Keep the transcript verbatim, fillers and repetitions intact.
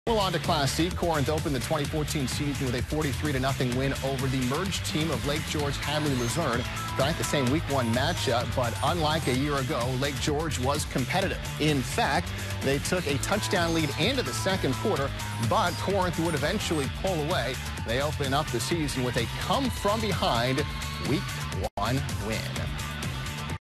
Well, on to Class C. Corinth opened the twenty fourteen season with a forty-three to nothing win over the merged team of Lake George Hadley Luzerne. Tonight, the same week one matchup, but unlike a year ago, Lake George was competitive. In fact, they took a touchdown lead into the second quarter, but Corinth would eventually pull away. They open up the season with a come-from-behind week one win.